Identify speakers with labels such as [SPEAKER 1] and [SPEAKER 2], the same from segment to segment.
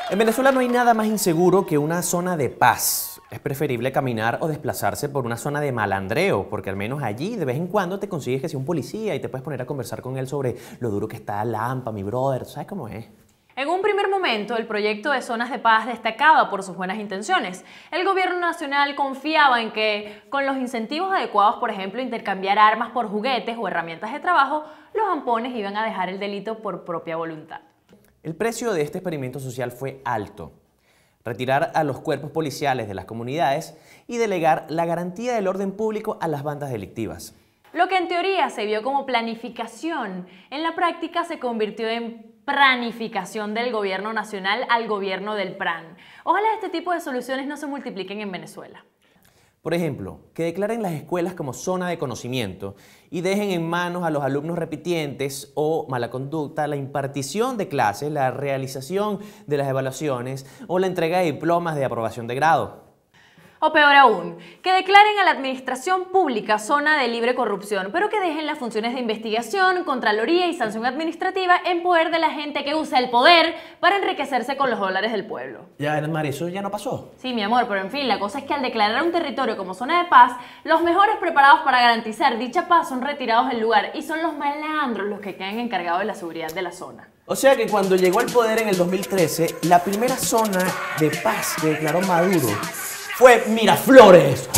[SPEAKER 1] En Venezuela no hay nada más inseguro que una zona de paz. Es preferible caminar o desplazarse por una zona de malandreo, porque al menos allí de vez en cuando te consigues que sea un policía y te puedes poner a conversar con él sobre lo duro que está Lampa, mi brother, ¿tú sabes cómo es?
[SPEAKER 2] En un primer momento, el proyecto de zonas de paz destacaba por sus buenas intenciones. El gobierno nacional confiaba en que, con los incentivos adecuados, por ejemplo, intercambiar armas por juguetes o herramientas de trabajo, los ampones iban a dejar el delito por propia voluntad.
[SPEAKER 1] El precio de este experimento social fue alto. Retirar a los cuerpos policiales de las comunidades y delegar la garantía del orden público a las bandas delictivas.
[SPEAKER 2] Lo que en teoría se vio como planificación, en la práctica se convirtió en planificación del gobierno nacional al gobierno del PRAN. Ojalá este tipo de soluciones no se multipliquen en Venezuela.
[SPEAKER 1] Por ejemplo, que declaren las escuelas como zona de conocimiento y dejen en manos a los alumnos repitientes o mala conducta la impartición de clases, la realización de las evaluaciones o la entrega de diplomas de aprobación de grado.
[SPEAKER 2] O peor aún, que declaren a la administración pública zona de libre corrupción, pero que dejen las funciones de investigación, contraloría y sanción administrativa en poder de la gente que usa el poder para enriquecerse con los dólares del pueblo.
[SPEAKER 1] Ya, Mari, eso ya no pasó.
[SPEAKER 2] Sí, mi amor, pero en fin, la cosa es que al declarar un territorio como zona de paz, los mejores preparados para garantizar dicha paz son retirados del lugar y son los malandros los que quedan encargados de la seguridad de la zona.
[SPEAKER 1] O sea que cuando llegó al poder en el 2013, la primera zona de paz que declaró Maduro fue Miraflores.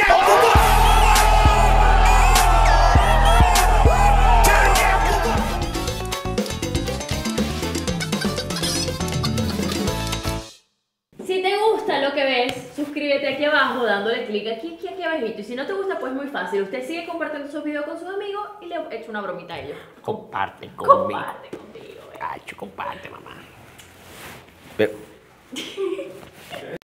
[SPEAKER 2] Si te gusta lo que ves, suscríbete aquí abajo dándole clic aquí abajito. Y si no te gusta, pues muy fácil. Usted sigue compartiendo sus videos con sus amigos y le echa una bromita a ellos.
[SPEAKER 1] Comparte conmigo.
[SPEAKER 2] Comparte contigo.
[SPEAKER 1] Cacho, comparte, mamá. Pero...